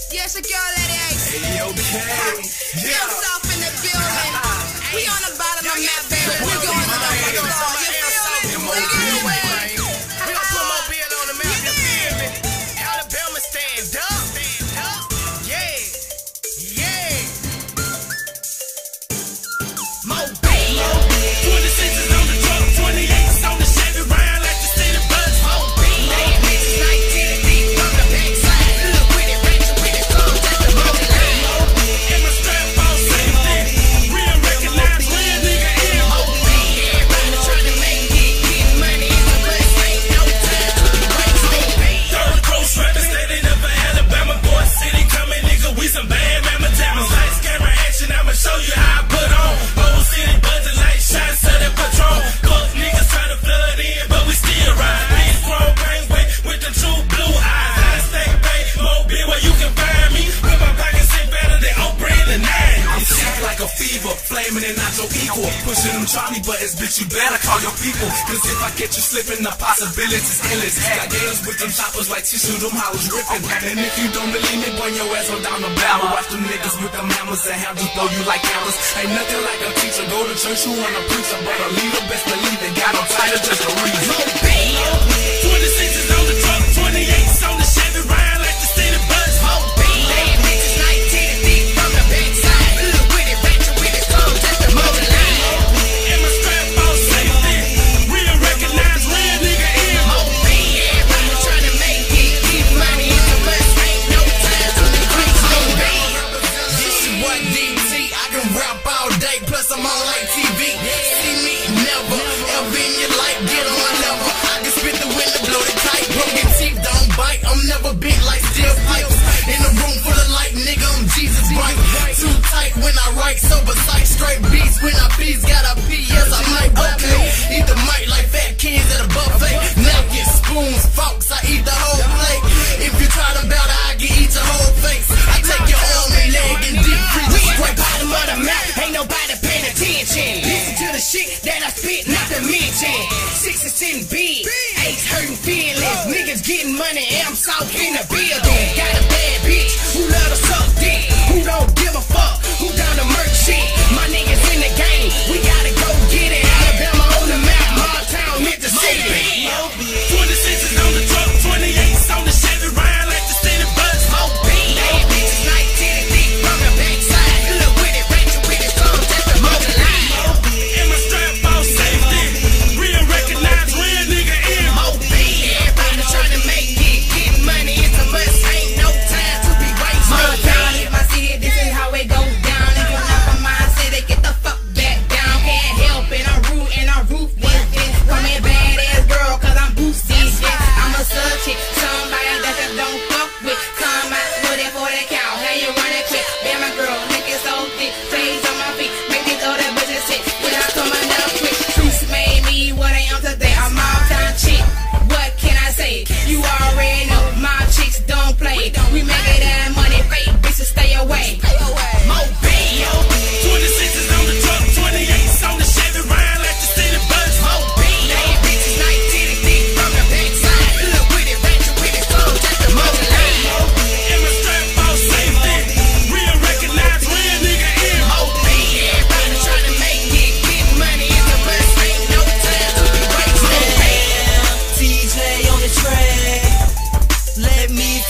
Yeah, security. Hey, okay. Yeah. AmSouth in the building. We on the bottom of that baby. We going to the floor. You feel me? We get away. We gon' put Mobile on the map, you feel me? Alabama stand up. Yeah. Yeah. Mobile. 26 is on the truck, 28's on the Chevy, round like the city bus. Mobile. Bad bitches, 19 deep from the backside. Look with it, ratchet with it, come just the mobile line. And my strap on safety. Real recognize real nigga in Mobile. Everybody tryna make it, getting money in the bus. Ain't no time to be wasting. Third coast rapping, standing up for Alabama, boy city coming, nigga. We some bad mama jammers. Lights, camera, action, I'ma show you how I put on. Whole city buzzing like shots of that Patron. Fuck niggas try to flood in, but we still ride. Big chrome penguin with the true blue eyes. I stay paid, Mobile where you can find me. With my pockets sit better than Oprah in the night. I'm sick like a fever, flaming and not your equal. Pushing them Charlie buttons, bitch, you better call your people. Cause if I get you slipping, the possibilities endless. Got gators with them choppers like tissue, them hollers ripping. And if you don't believe me, bring your ass on down the barrel. Watch them niggas with them hammers and handles blow you like hammers. Ain't nothing like a teacher, go to church, you wanna preach, but a leader best believe they got no title, just a reason. 26 is on the truck, 28's on the Chevy, round like the city bus. Bad bitches, 19 deep from the backside. Look with it, ratchet with it, come just the mobile line. And my strap on safety. Real recognize real nigga in Mobile. Everybody tryna make it, keep money in the bus. Ain't no time to be wasting. This is what DT, I can rap all day, plus I'm on like TV. See me never, ever in your life, get on my level. I can spit the window, blow the kite. Broken teeth don't bite, I'm never big like steel pipes. In a room full of light, nigga, I'm Jesus bright. Too tight when I write, sober sight, straight beats. When I please, gotta pee, yes I might, okay. Eat the mic like fat kids at a buffet. Napkins, spoons, forks, I eat the whole plate. If you try to battle, I can eat your whole face. I take your arm and leg and deep freeze. We at the bottom of the map, ain't nobody paying attention. Listen to the shit that I spit, not to mention. 6 and 7 big, 8's hurting feelings. Niggas getting money, AmSouth in the building. Got a bad bitch who love to suck dick, who don't give a fuck, who down to merch shit. My niggas in the game, we gotta go get it. Alabama on the map, my town hit the city. 26 is on the truck, 28's on the Chevy, round like the city bus. Bad bitches, 19 deep from the backside. Look with it, ratchet with it, come just the mobile line. And my strap on safety. Real recognize real nigga in Mobile. Everybody tryna make it, getting money in the bus. Ain't no time to be wasting. My town is my city, this is how it goes down. If you're not from my city, get the fuck back down. Can't help it, I'm rude and I'm ruthless. Call me a badass girl, cause I'm boosty. I'm a sub chick, somebody that you don't fuck with. Come out with it for the count, how you run it quick. Man, my girl, nigga so thick, plays on my feet, make these other bitches sick. When I come enough quick, truth made me what I am today. I'm all time chick, what can I say? You already know, my chicks don't play. We make it that money, fake bitches stay away. Mobile. 26 is on the truck, 28's on the Chevy, round like the city bus. Bad bitches, 19 deep from the backside. Look with it, ratchet with it, come just the mobile line. And my strap on safety. Real recognize real nigga in Mobile. Everybody tryna make it, getting money in the bus. Ain't no time to be wasting. TJ on the track, let me